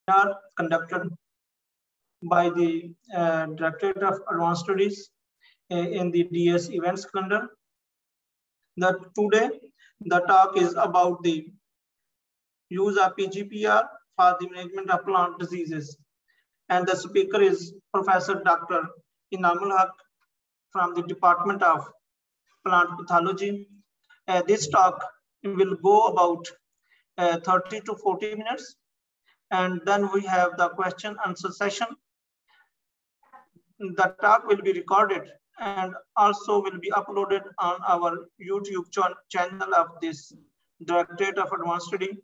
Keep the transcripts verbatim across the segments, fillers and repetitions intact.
are conducted by the uh, Directorate of Advanced Studies uh, in the D S events calendar. That today the talk is about the use of P G P R for the management of plant diseases, and the speaker is Professor Doctor Inamul Haq from the Department of Plant Pathology. Uh, this talk will go about uh, thirty to forty minutes, and then we have the question answer session. The talk will be recorded and also will be uploaded on our YouTube channel of this Directorate of Advanced Study.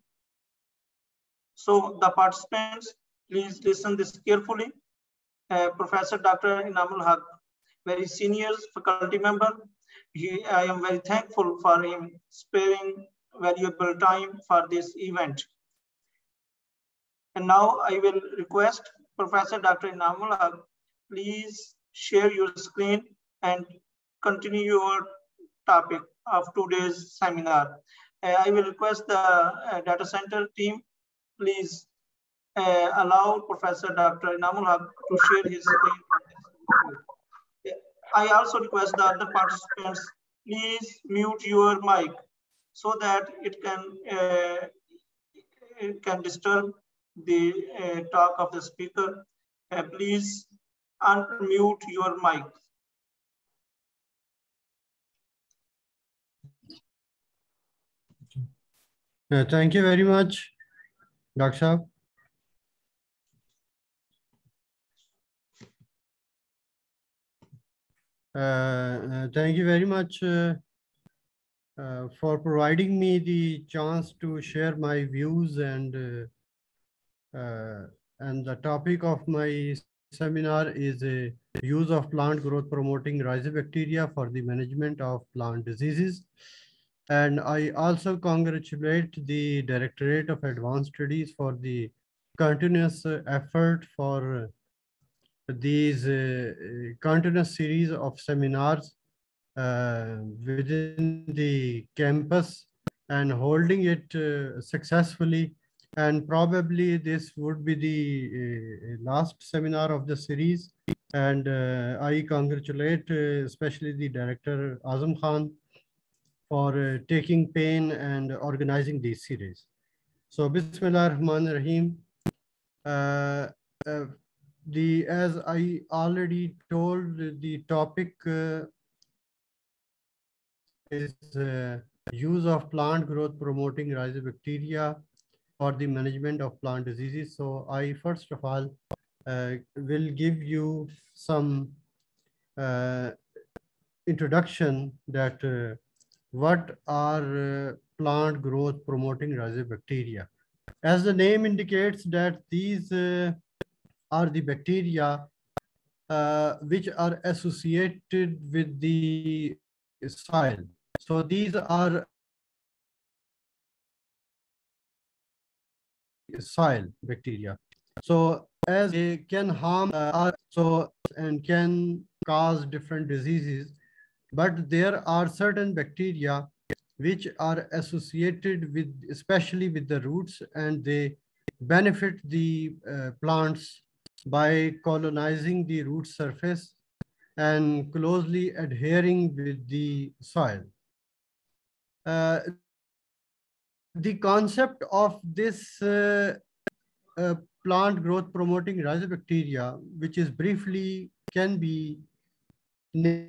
So the participants, please listen this carefully. Uh, Professor Doctor Inamul Haq, very senior faculty member. He, I am very thankful for him sparing valuable time for this event. And now I will request Professor Doctor Inamul Haq, please share your screen and continue your topic of today's seminar. Uh, I will request the uh, data center team, please uh, allow Professor Doctor Inamul Haq to share his screen. I also request the other participants, please mute your mic so that it can uh, it can disturb the uh, talk of the speaker. Uh, please unmute your mic. Uh, thank you very much, Doctor Saab. Uh, uh, thank you very much uh, uh, for providing me the chance to share my views and uh, uh, and the topic of my seminar is a use of plant growth promoting rhizobacteria for the management of plant diseases. And I also congratulate the Directorate of Advanced Studies for the continuous uh, effort for uh, these uh, continuous series of seminars uh, within the campus and holding it uh, successfully. And probably this would be the uh, last seminar of the series. And uh, I congratulate uh, especially the director Azam Khan for uh, taking pain and organizing these series. So Bismillah Rahman Rahim. Uh, uh, the as I already told, the topic uh, is uh, use of plant growth promoting rhizobacteria for the management of plant diseases. So I first of all uh, will give you some uh, introduction that uh, what are uh, plant growth promoting rhizobacteria. As the name indicates that these uh, are the bacteria uh, which are associated with the soil. So these are the soil bacteria. So as they can harm uh, so and can cause different diseases, but there are certain bacteria which are associated with especially with the roots, and they benefit the uh, plants by colonizing the root surface and closely adhering with the soil. Uh, the concept of this uh, uh, plant growth promoting rhizobacteria, which is briefly can be named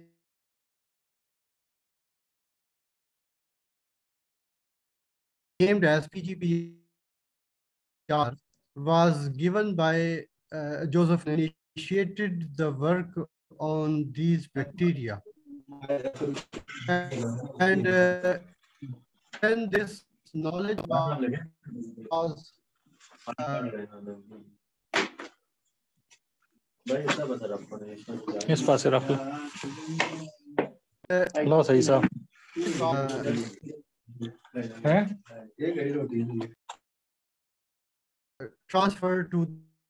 as P G P R, was given by uh, Joseph initiated the work on these bacteria. And uh, when this knowledge was uh, इस पास से रख लो लो सही सा है transfer to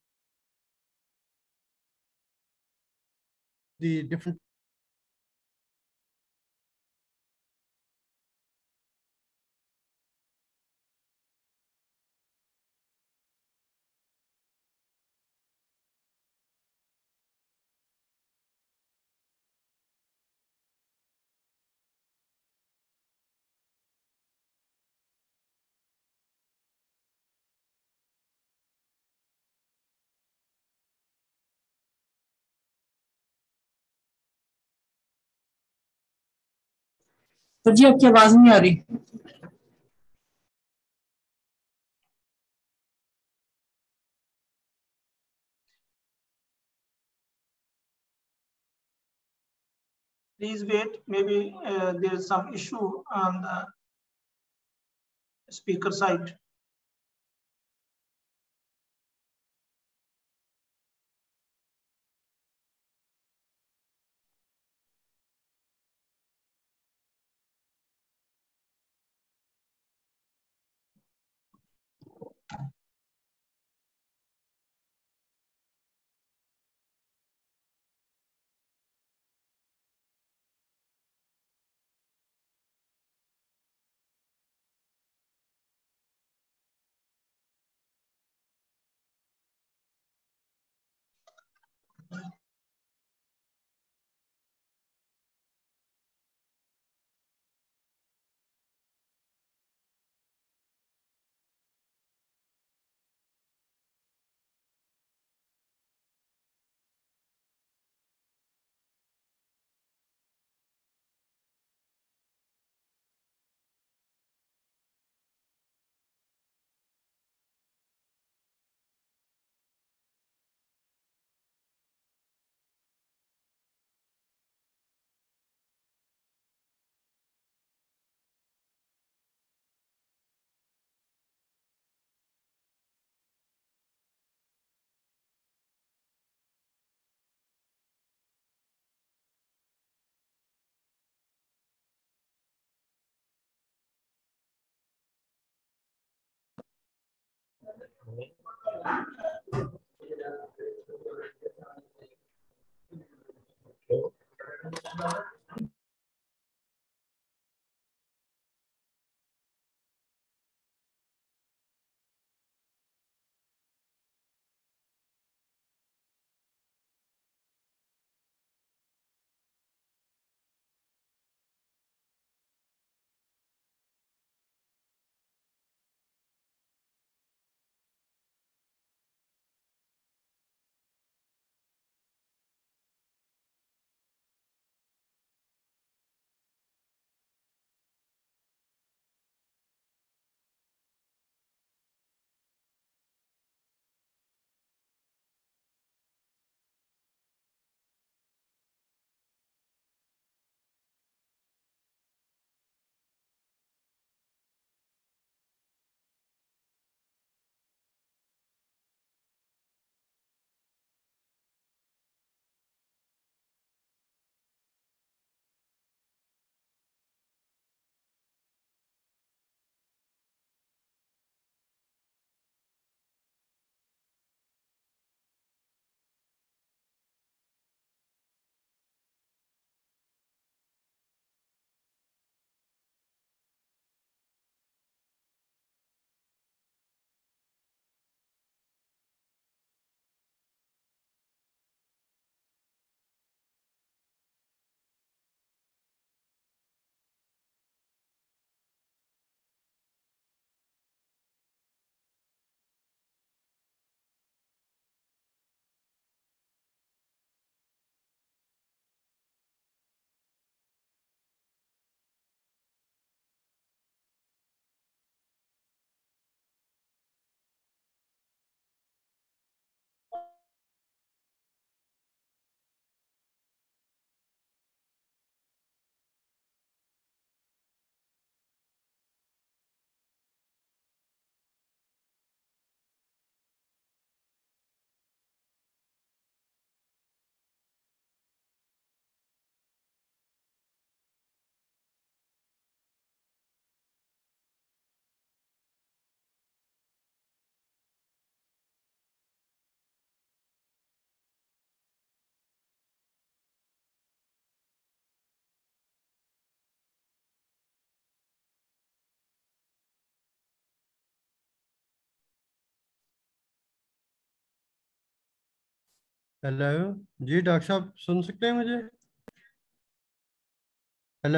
the different sir ji आपकी आवाज नहीं आ रही। Please wait, maybe uh, there is some issue on the speaker side. Hello ji, doctor साहब सुन सकते हैं मुझे? हेलो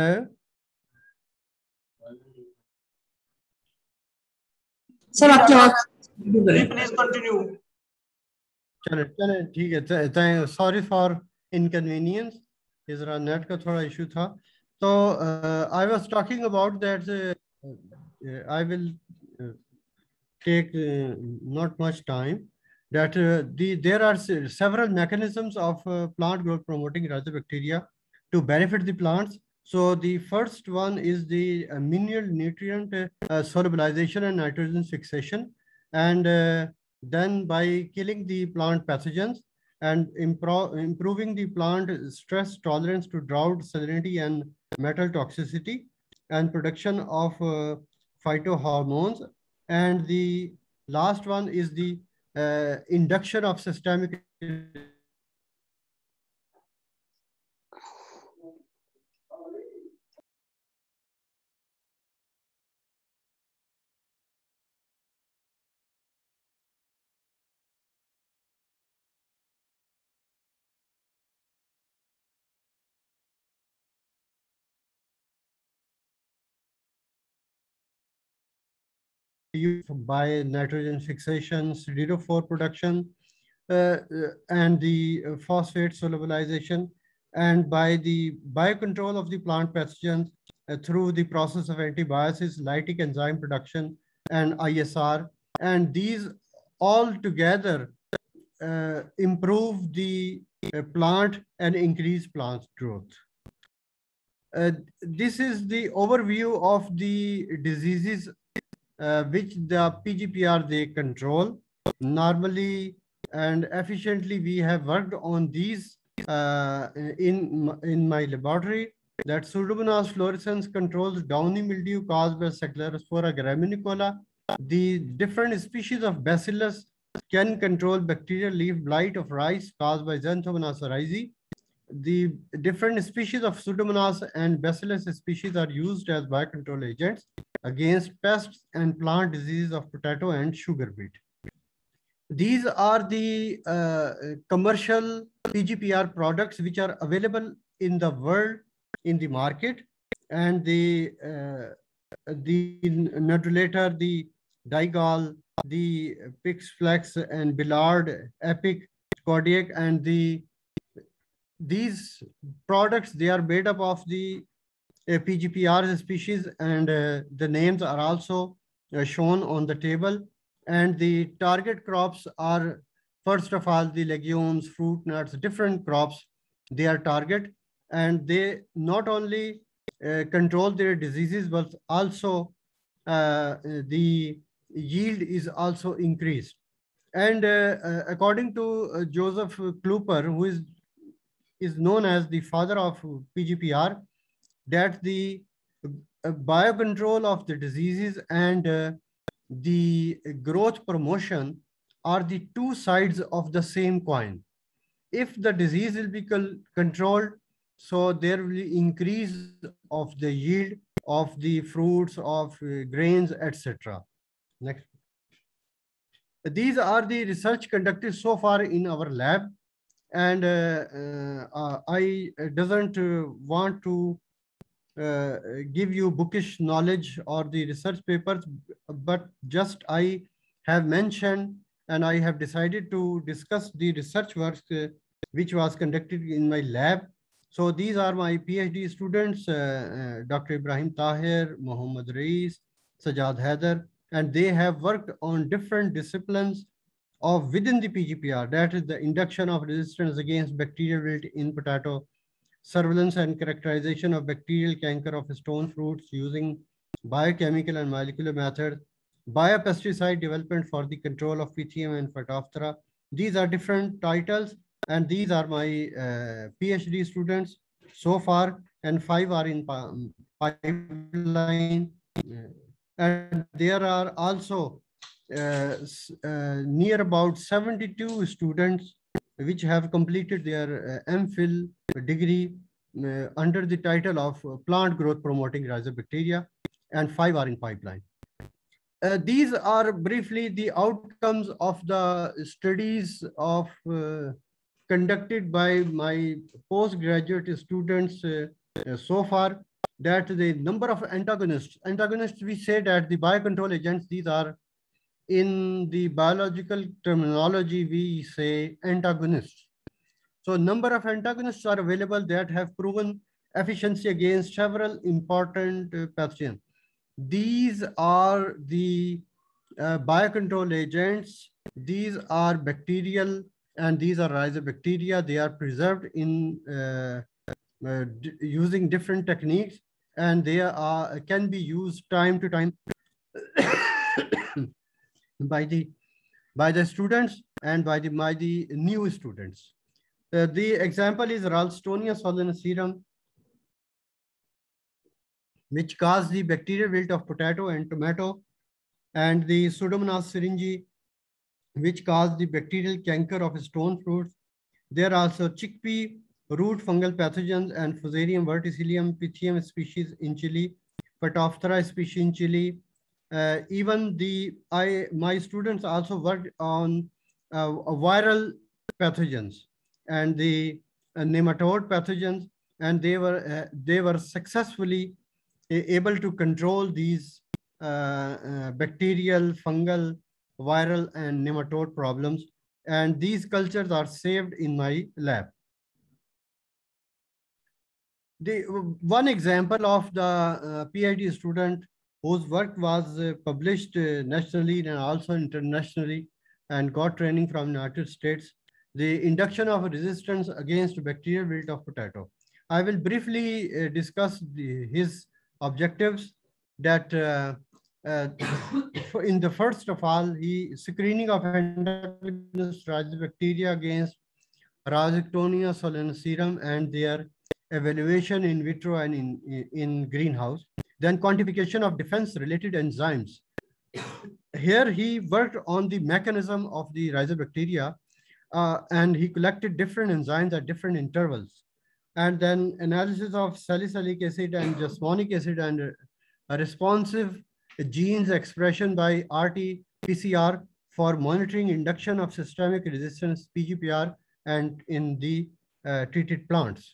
सर आपकी आवाज। Please continue. चले चले ठीक है। सॉरी फॉर इनकन्वीनियंस, ये ज़रा नेट का थोड़ा इशू था। So uh, I was talking about that. Uh, uh, I will uh, take uh, not much time. That uh, the there are se- several mechanisms of uh, plant growth promoting rhizobacteria to benefit the plants. So the first one is the uh, mineral nutrient uh, uh, solubilization and nitrogen fixation, and uh, then by killing the plant pathogens and impro- improving the plant stress tolerance to drought, salinity, and metal toxicity, and production of uh, phytohormones. And the last one is the uh, induction of systemic use by nitrogen fixation, siderophore production, uh, uh, and the uh, phosphate solubilization, and by the biocontrol of the plant pathogens uh, through the process of antibiosis, lytic enzyme production, and I S R. And these all together uh, improve the uh, plant and increase plant growth. Uh, this is the overview of the diseases uh, which the P G P R they control. Normally and efficiently, we have worked on these uh, in, in my laboratory. That Pseudomonas fluorescens controls downy mildew caused by Cephalospora graminicola. The different species of Bacillus can control bacterial leaf blight of rice caused by Xanthomonas oryzae. The different species of Pseudomonas and Bacillus species are used as biocontrol agents against pests and plant diseases of potato and sugar beet. These are the uh, commercial P G P R products which are available in the world in the market, and the uh, the nodulator, the Digol, the Pixflex and Billard, Epic, Kodiak, and the these products, they are made up of the uh, P G P R species, and uh, the names are also uh, shown on the table. And the target crops are, first of all, the legumes, fruit, nuts, different crops, they are target. And they not only uh, control their diseases, but also uh, the yield is also increased. And uh, uh, according to uh, Joseph Kluper, who is is known as the father of P G P R, that the uh, biocontrol of the diseases and uh, the growth promotion are the two sides of the same coin. If the disease will be controlled, so there will be increase of the yield of the fruits, of uh, grains, et cetera. Next. These are the research conducted so far in our lab, and uh, uh, I doesn't uh, want to uh, give you bookish knowledge or the research papers, but just I have mentioned and I have decided to discuss the research work uh, which was conducted in my lab. So these are my PhD students, uh, uh, Doctor Ibrahim Tahir, Mohammad Reis, Sajad Haider, and they have worked on different disciplines of within the P G P R, that is the induction of resistance against bacterial wilt in potato, surveillance and characterization of bacterial canker of stone fruits using biochemical and molecular methods, biopesticide development for the control of Pythium and Phytophthora. These are different titles, and these are my uh, PhD students so far, and five are in pipeline. And there are also uh, uh, near about seventy-two students which have completed their uh, MPhil degree uh, under the title of uh, plant growth promoting rhizobacteria, and five are in pipeline. Uh, these are briefly the outcomes of the studies of uh, conducted by my postgraduate students uh, uh, so far, that the number of antagonists, antagonists we say that the biocontrol agents, these are in the biological terminology, we say antagonists. So number of antagonists are available that have proven efficiency against several important uh, pathogens. These are the uh, biocontrol agents. These are bacterial and these are rhizobacteria. They are preserved in uh, uh, using different techniques, and they are can be used time to time by the by the students and by the by the new students. Uh, the example is Ralstonia solanacearum, which cause the bacterial wilt of potato and tomato, and the Pseudomonas syringae, which cause the bacterial canker of stone fruits. There are also chickpea root fungal pathogens and Fusarium verticillium Pythium species in Chile, Phytophthora species in Chile. Uh, even the I my students also worked on uh, viral pathogens and the uh, nematode pathogens, and they were uh, they were successfully able to control these uh, uh, bacterial, fungal, viral, and nematode problems. And these cultures are saved in my lab. The one example of the uh, PhD student whose work was uh, published uh, nationally and also internationally and got training from United States, the induction of resistance against bacterial wilt of potato. I will briefly uh, discuss the, his objectives. That uh, uh, in the first of all, he screening of endogenous bacteria against Rhizoctonia solanacearum and their evaluation in vitro and in, in, in greenhouse. Then quantification of defense-related enzymes. Here he worked on the mechanism of the rhizobacteria uh, and he collected different enzymes at different intervals. And then analysis of salicylic acid and jasmonic acid and uh, responsive genes expression by R T P C R for monitoring induction of systemic resistance P G P R and in the uh, treated plants.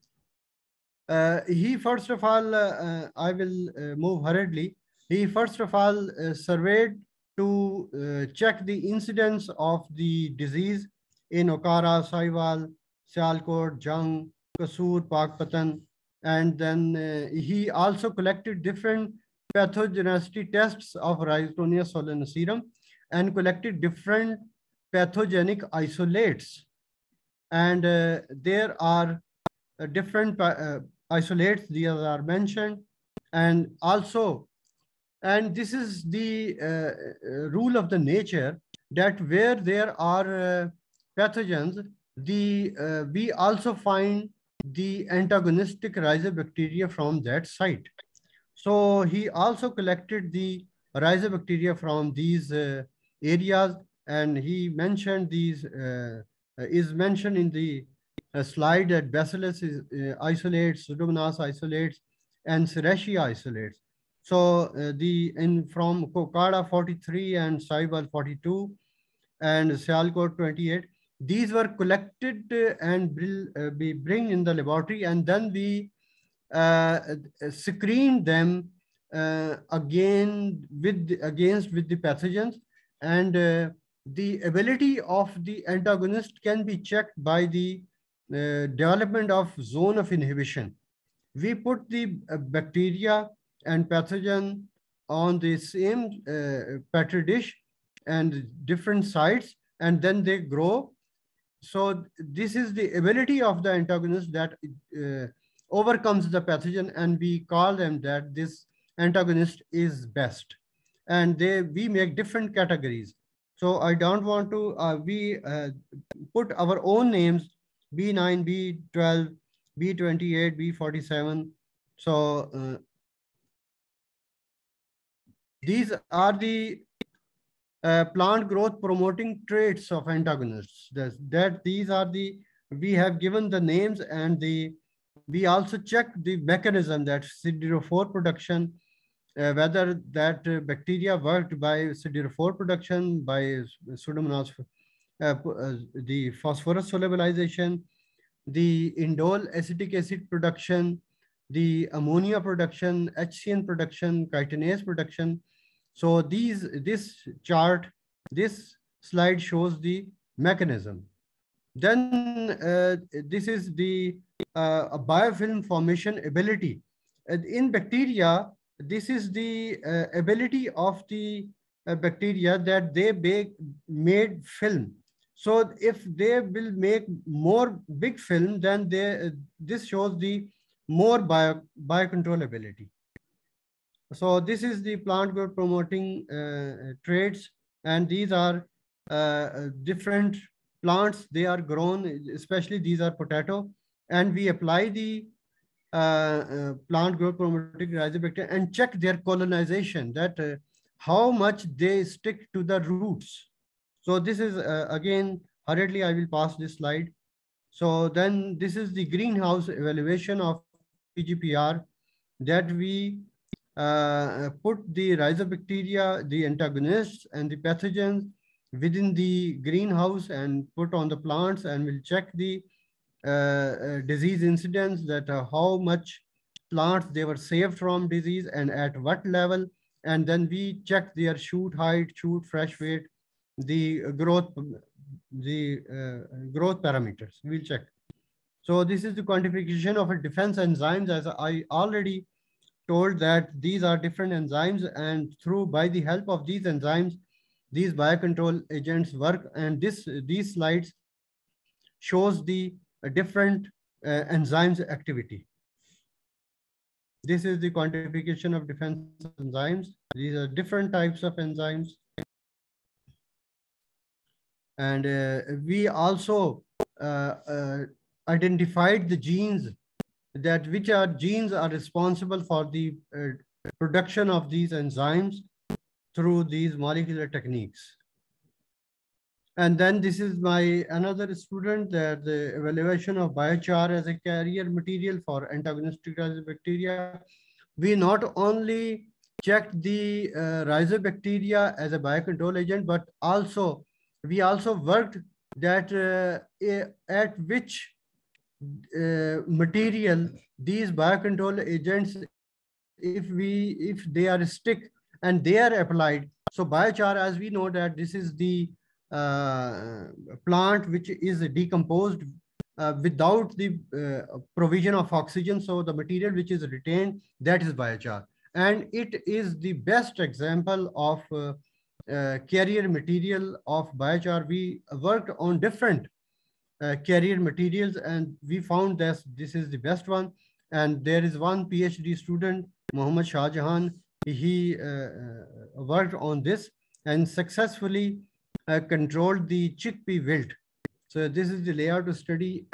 Uh, he first of all, uh, uh, I will uh, move hurriedly. He first of all uh, surveyed to uh, check the incidence of the disease in Okara, Saiwal, Sialkot, Jung, Kasur, Pakpatan, and then uh, he also collected different pathogenicity tests of Rhizoctonia solanacearum and collected different pathogenic isolates. And uh, there are uh, different uh, isolates, these are mentioned, and also, and this is the uh, rule of the nature that where there are uh, pathogens, the uh, we also find the antagonistic rhizobacteria from that site. So he also collected the rhizobacteria from these uh, areas, and he mentioned these uh, is mentioned in the uh, slide that Bacillus is, uh, isolates, Pseudomonas isolates, and Serratia isolates. So uh, the in from Cocada forty-three and Saiwal forty-two and Sialkot twenty-eight, these were collected uh, and uh, we bring in the laboratory, and then we uh, screen them uh, again with against with the pathogens, and uh, the ability of the antagonist can be checked by the uh, development of zone of inhibition. We put the uh, bacteria and pathogen on the same uh, petri dish and different sites, and then they grow. So this is the ability of the antagonist that uh, overcomes the pathogen, and we call them that this antagonist is best. And they we make different categories. So I don't want to, uh, we uh, put our own names, B nine, B twelve, B twenty-eight, B forty-seven. So uh, these are the uh, plant growth promoting traits of antagonists. That's, that these are the, we have given the names, and the, we also check the mechanism that siderophore production, uh, whether that uh, bacteria worked by siderophore production, by Pseudomonas, uh, uh, the phosphorus solubilization, the indole acetic acid production, the ammonia production, H C N production, chitinase production. So these, this chart, this slide shows the mechanism. Then uh, this is the uh, biofilm formation ability. And in bacteria, this is the uh, ability of the uh, bacteria that they make made film. So if they will make more big film, then they, uh, this shows the more bio, biocontrol ability. So this is the plant growth promoting uh, traits, and these are uh, different plants. They are grown, especially these are potato, and we apply the uh, uh, plant growth promoting rhizobacteria and check their colonization, that uh, how much they stick to the roots. So this is uh, again, hurriedly I will pass this slide. So then this is the greenhouse evaluation of P G P R, that we uh, put the rhizobacteria, the antagonists and the pathogens within the greenhouse and put on the plants, and we'll check the uh, uh, disease incidence, that uh, how much plants they were saved from disease and at what level. And then we check their shoot height, shoot fresh weight, the growth, the uh, growth parameters, we'll check. So this is the quantification of a defense enzymes, as I already told that these are different enzymes, and through by the help of these enzymes, these biocontrol agents work. And this these slides shows the uh, different uh, enzymes activity. This is the quantification of defense enzymes. These are different types of enzymes. And uh, we also uh, uh, identified the genes, that which are genes are responsible for the uh, production of these enzymes through these molecular techniques. And then this is my another student, that the evaluation of biochar as a carrier material for antagonistic rhizobacteria. We not only checked the uh, rhizobacteria as a biocontrol agent, but also we also worked that uh, at which uh, material these biocontrol agents, if we if they are stick and they are applied. So biochar, as we know that this is the uh, plant which is decomposed uh, without the uh, provision of oxygen. So the material which is retained, that is biochar, and it is the best example of uh, uh, carrier material of biochar. We worked on different uh, carrier materials, and we found that this is the best one. And there is one PhD student, Mohammad Shah Jahan. He uh, worked on this and successfully uh, controlled the chickpea wilt. So this is the layout study.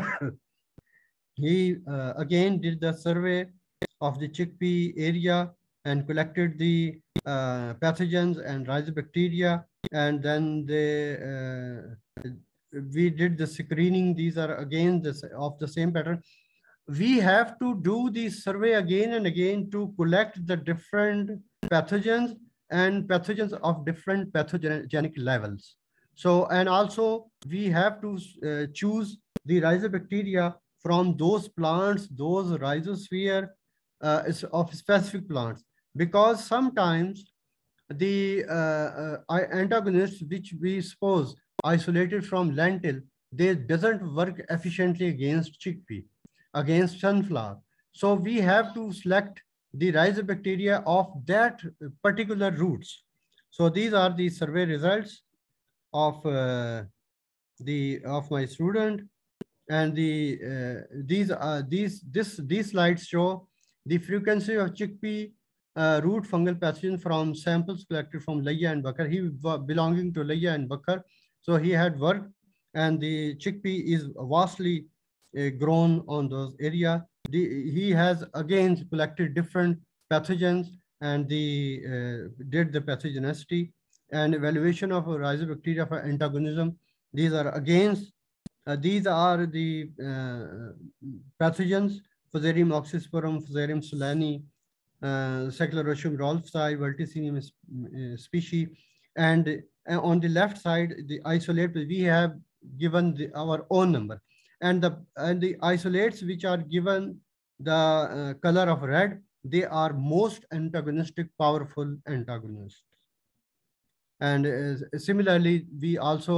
He uh, again did the survey of the chickpea area and collected the uh, pathogens and rhizobacteria, and then they uh, we did the screening. These are again this of the same pattern. We have to do the survey again and again to collect the different pathogens and pathogens of different pathogenic levels. So, and also we have to uh, choose the rhizobacteria from those plants, those rhizosphere uh, of specific plants, because sometimes the uh, uh, antagonists which we suppose isolated from lentil, they doesn't work efficiently against chickpea, against sunflower. So we have to select the rhizobacteria of that particular roots. So these are the survey results of uh, the of my student, and the uh, these are these this these slides show the frequency of chickpea uh, root fungal pathogen from samples collected from Layya and Bakar. He was belonging to Layya and Bakar, so he had worked, and the chickpea is vastly uh, grown on those area. The, he has again collected different pathogens, and the uh, did the pathogenicity and evaluation of rhizobacteria for antagonism. These are against uh, these are the uh, pathogens: Fusarium oxysporum, Fusarium solani, uh, Sclerotium rolfsi, Verticinium uh, species. And uh, on the left side, the isolate, we have given the, our own number. And the, and the isolates which are given the uh, color of red, they are most antagonistic, powerful antagonists. And uh, similarly, we also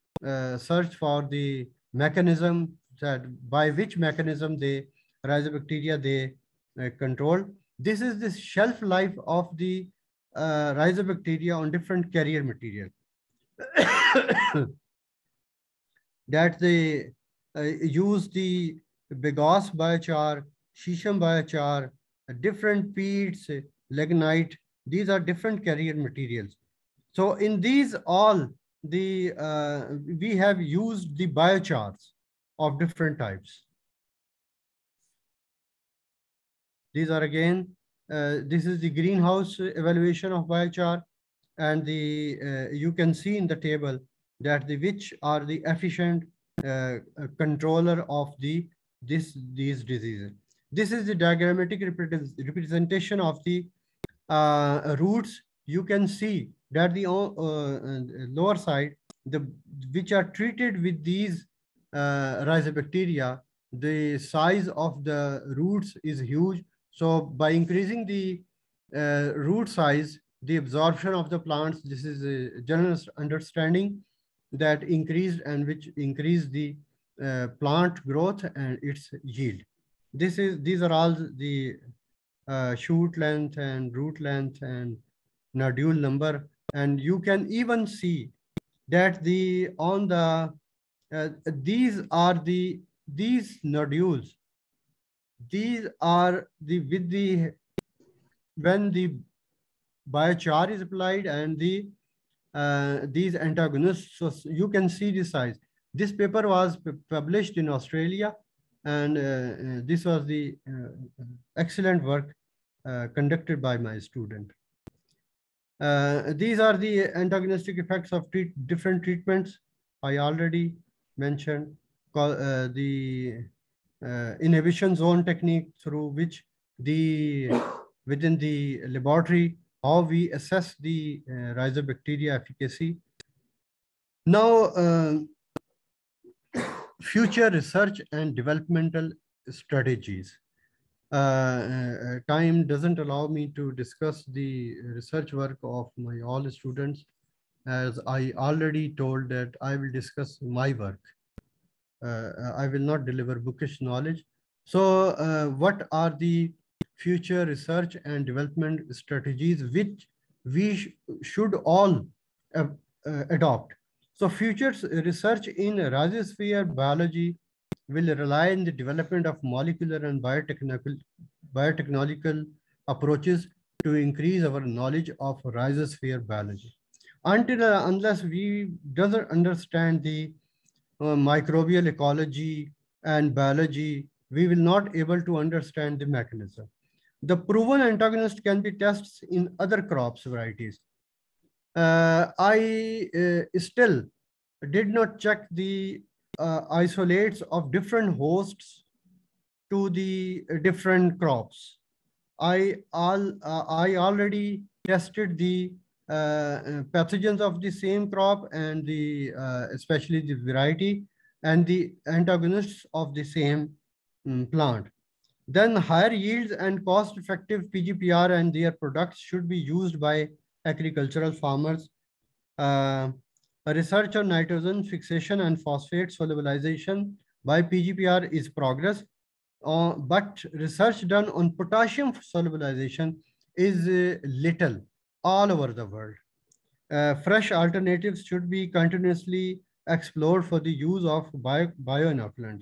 uh, search for the mechanism that by which mechanism the rhizobacteria they uh, control. This is the shelf life of the uh, rhizobacteria on different carrier material. That they uh, use the bagasse biochar, shisham biochar, uh, different peats, uh, lignite. These are different carrier materials. So in these all, the uh, we have used the biochars of different types. These are again, uh, this is the greenhouse evaluation of biochar, and the uh, you can see in the table that the which are the efficient uh, uh, controller of the this these diseases. This is the diagrammatic repre representation of the uh, roots. You can see that the uh, uh, lower side, the which are treated with these uh, rhizobacteria, the size of the roots is huge. So by increasing the uh, root size, the absorption of the plants, this is a general understanding that increased and which increase the uh, plant growth and its yield. This is these are all the uh, shoot length and root length and nodule number, and you can even see that the on the uh, these are the these nodules. These are the with the when the biochar is applied and the uh, these antagonists. So you can see the size. This paper was published in Australia, and uh, uh, this was the uh, excellent work uh, conducted by my student. Uh, these are the antagonistic effects of treat different treatments. I already mentioned uh, the uh, inhibition zone technique, through which the within the laboratory how we assess the uh, rhizobacteria efficacy. Now, uh, future research and developmental strategies. Uh, uh, time doesn't allow me to discuss the research work of my all students, as I already told that I will discuss my work. Uh, I will not deliver bookish knowledge. So uh, what are the future research and development strategies which we sh should all uh, uh, adopt? So future research in rhizosphere biology will rely on the development of molecular and biotechnical, biotechnological approaches to increase our knowledge of rhizosphere biology. Until uh, unless we doesn't understand the uh, microbial ecology and biology, we will not able to understand the mechanism. The proven antagonist can be tested in other crops varieties. Uh, I uh, still did not check the uh, isolates of different hosts to the different crops. I all uh, I already tested the uh, pathogens of the same crop and the uh, especially the variety and the antagonists of the same um, plant. Then higher yields and cost-effective P G P R and their products should be used by agricultural farmers. Uh, research on nitrogen fixation and phosphate solubilization by P G P R is progress, uh, but research done on potassium solubilization is uh, little all over the world. Uh, fresh alternatives should be continuously explored for the use of bio, bioinoculants.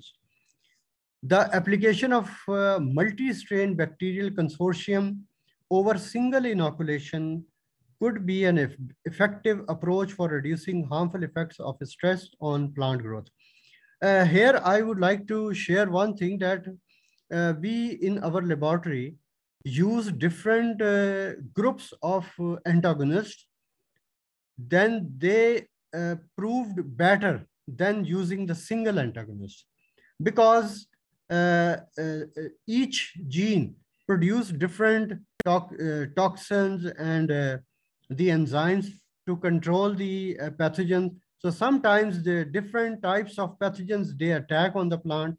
The application of uh, multi-strain bacterial consortium over single inoculation could be an eff effective approach for reducing harmful effects of stress on plant growth. Uh, here, I would like to share one thing that uh, we in our laboratory use different uh, groups of uh, antagonists. Then they uh, proved better than using the single antagonist, because uh, uh, each gene produce different to uh, toxins and uh, the enzymes to control the uh, pathogens. So sometimes the different types of pathogens, they attack on the plant.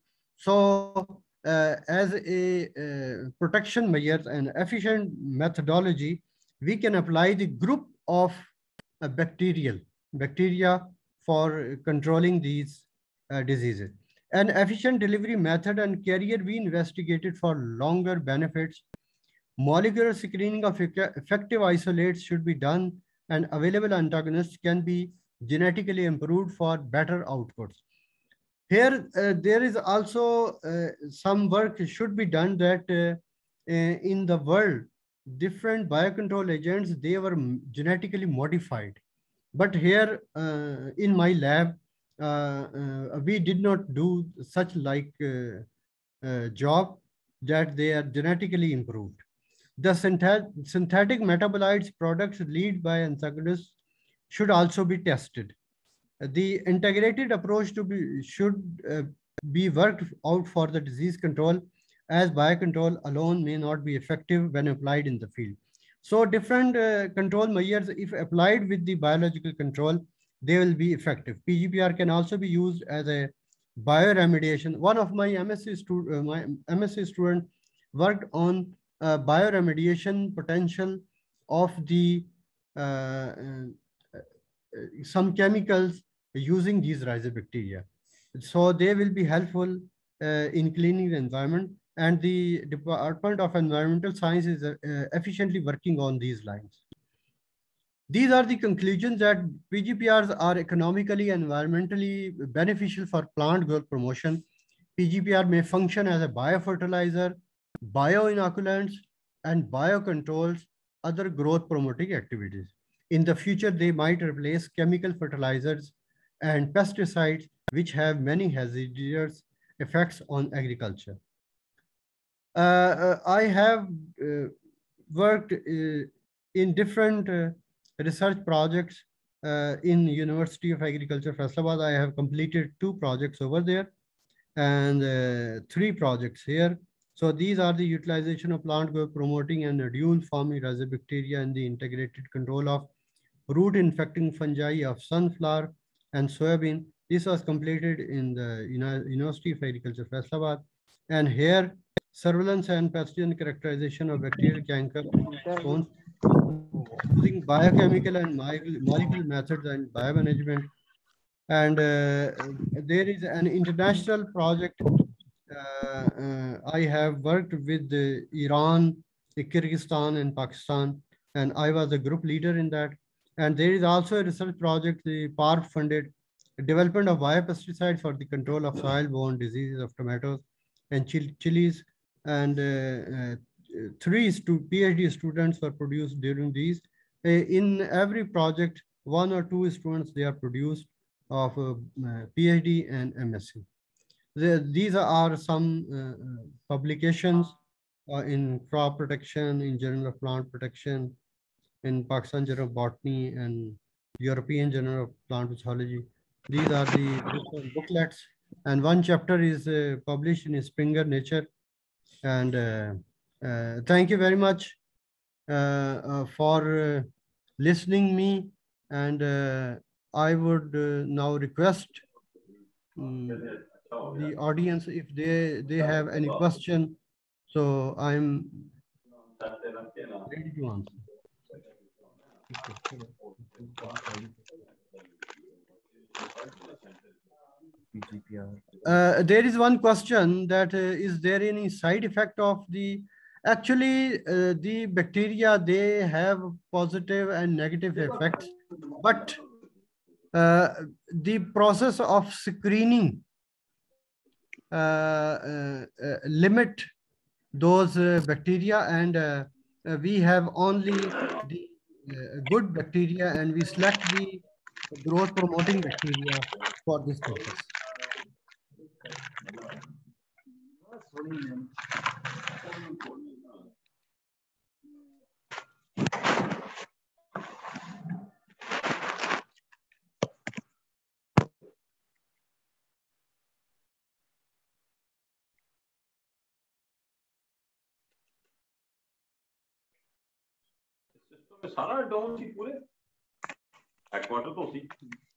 So uh, as a uh, protection measures and efficient methodology, we can apply the group of uh, bacterial bacteria for controlling these uh, diseases. An efficient delivery method and carrier we investigated for longer benefits. Molecular screening of effective isolates should be done, and available antagonists can be genetically improved for better outputs. Here, uh, there is also uh, some work should be done that uh, uh, in the world, different biocontrol agents, they were genetically modified. But here uh, in my lab, uh, uh, we did not do such like uh, uh, job that they are genetically improved. The synthet synthetic metabolites products lead by antagonists should also be tested. The integrated approach to be should uh, be worked out for the disease control, as biocontrol alone may not be effective when applied in the field. So different uh, control measures, if applied with the biological control, they will be effective. P G P R can also be used as a bioremediation. One of my M S c student, uh, my M S c student worked on uh, bioremediation potential of the uh, uh, some chemicals using these rhizobacteria. So they will be helpful uh, in cleaning the environment, and the Department of Environmental Science is uh, efficiently working on these lines. These are the conclusions that P G P Rs are economically and environmentally beneficial for plant growth promotion. P G P R may function as a biofertilizer, bioinoculants, and biocontrols other growth promoting activities. In the future, they might replace chemical fertilizers and pesticides, which have many hazardous effects on agriculture. Uh, uh, I have uh, worked uh, in different uh, research projects uh, in University of Agriculture, Faisalabad. I have completed two projects over there and uh, three projects here. So these are the utilization of plant growth promoting and dual forming rhizobacteria and the integrated control of root infecting fungi of sunflower and soybean. This was completed in the University of Agriculture, Faisalabad. And here, surveillance and pathogen characterization of bacterial canker stones using biochemical and molecular methods and biomanagement. And uh, there is an international project. Uh, uh, I have worked with the Iran, the Kyrgyzstan, and Pakistan, and I was a group leader in that. And there is also a research project, the P A R P funded, development of biopesticides for the control of soil-borne diseases of tomatoes and chil chilies. And uh, uh, three stu PhD students were produced during these. Uh, in every project, one or two students, they are produced of uh, uh, PhD and M S c. The, these are some uh, publications uh, in crop protection, in Journal of Plant Protection, in Pakistan Journal of Botany, and European Journal of Plant Pathology. These are the booklets, and one chapter is uh, published in Springer Nature. And uh, uh, thank you very much uh, uh, for uh, listening me. And uh, I would uh, now request um, the audience if they they have any question. So I'm ready to answer. Uh, there is one question that uh, is there any side effect of the actually uh, the bacteria, they have positive and negative effects, but uh, the process of screening uh, uh, uh, limit those uh, bacteria, and uh, uh, we have only the uh, good bacteria, and we select the growth promoting bacteria for this purpose. सारा down सी पूरे headquarter तो सी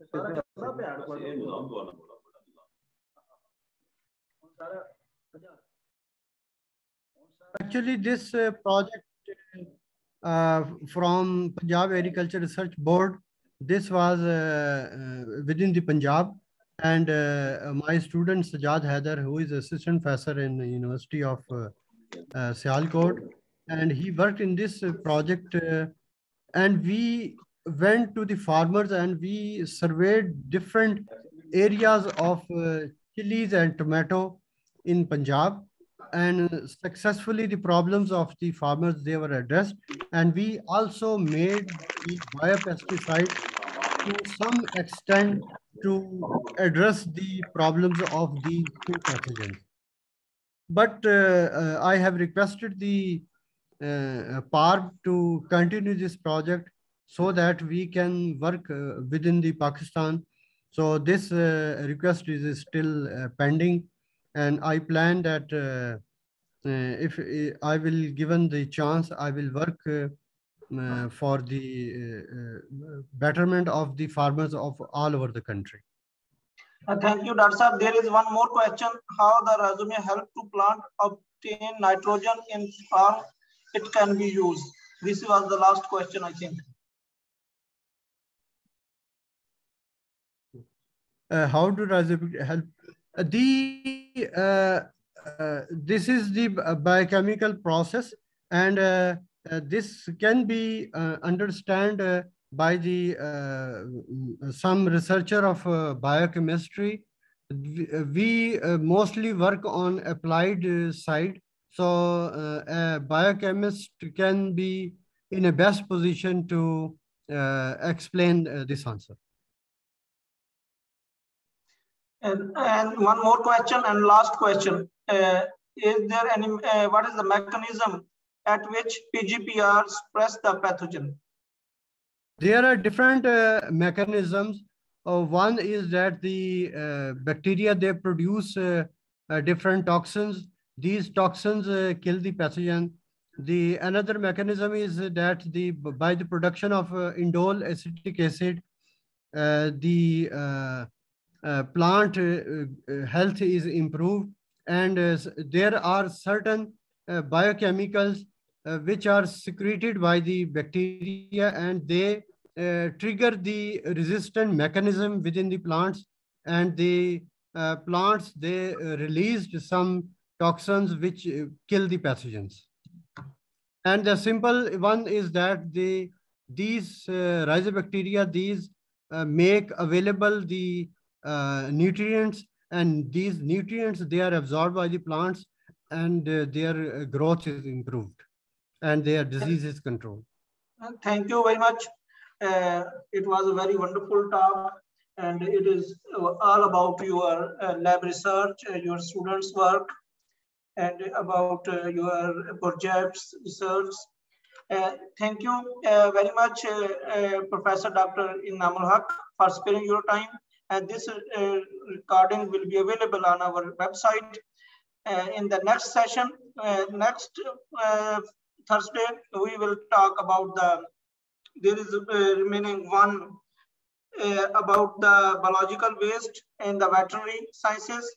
Actually, this uh, project uh, from Punjab Agriculture Research Board, this was uh, uh, within the Punjab, and uh, my student Sajad Haider, who is assistant professor in the University of uh, uh, Sialkot, and he worked in this uh, project, uh, and we went to the farmers and we surveyed different areas of uh, chilies and tomato in Punjab, and successfully the problems of the farmers, they were addressed, and we also made the biopesticide to some extent to address the problems of these two pathogens. But uh, uh, I have requested the uh, P A R B to continue this project so that we can work uh, within the Pakistan. So this uh, request is still uh, pending, and I plan that uh, uh, if uh, I will given the chance, I will work uh, uh, for the uh, uh, betterment of the farmers of all over the country. Uh, thank you, Doctor Saab. There is one more question. How the rhizome help to plant obtain nitrogen in farm it can be used? This was the last question, I think. Uh, how do rhizome help? Uh, the uh, uh, this is the biochemical process, and uh, uh, this can be uh, understand uh, by the uh, some researcher of uh, biochemistry. We, we uh, mostly work on applied uh, side, so uh, a biochemist can be in a best position to uh, explain uh, this answer. And, and one more question and last question. Uh, is there any, uh, what is the mechanism at which P G P R suppress the pathogen? There are different uh, mechanisms. Uh, one is that the uh, bacteria, they produce uh, uh, different toxins. These toxins uh, kill the pathogen. The another mechanism is that the by the production of uh, indole acetic acid, uh, the uh, uh, plant uh, health is improved, and uh, there are certain uh, biochemicals uh, which are secreted by the bacteria, and they uh, trigger the resistant mechanism within the plants, and the uh, plants, they uh, released some toxins which uh, kill the pathogens. And the simple one is that the these uh, rhizobacteria, these uh, make available the uh, nutrients, and these nutrients, they are absorbed by the plants, and uh, their uh, growth is improved and their disease is controlled. Thank you very much. Uh, it was a very wonderful talk, and it is all about your uh, lab research, uh, your students' work, and about uh, your projects, research. Uh, thank you uh, very much, uh, uh, Professor Doctor Inamul Haq, for sparing your time. And this uh, recording will be available on our website. Uh, in the next session, uh, next uh, Thursday, we will talk about the, there is uh, remaining one uh, about the biological waste in the veterinary sciences.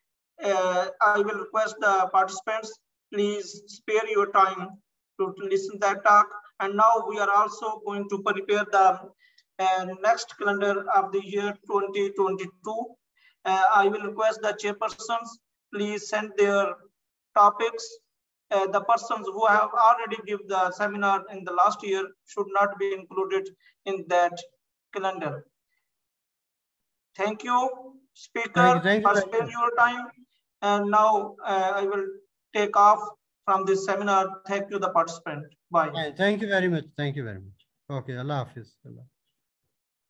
Uh, I will request the participants, please spare your time to, to listen to that talk. And now we are also going to prepare the uh, next calendar of the year twenty twenty-two. Uh, I will request the chairpersons, please send their topics. Uh, the persons who have already given the seminar in the last year should not be included in that calendar. Thank you, speaker, Thank you, thank you, for sparing your time. And now uh, I will take off from this seminar. Thank you, the participant. Bye. Thank you very much. Thank you very much. Okay, Allah Hafiz. Allah.